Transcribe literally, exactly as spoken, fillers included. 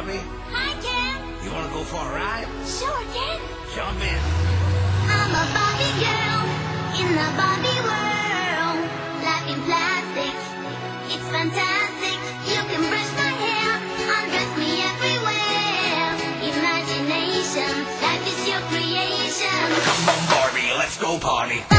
Barbie. Hi, Ken. You want to go for a ride? Sure, Ken. Jump in. I'm a Barbie girl in the Barbie world. Life in plastic, it's fantastic. You can brush my hair, undress me everywhere. Imagination, life is your creation. Come on, Barbie, let's go party.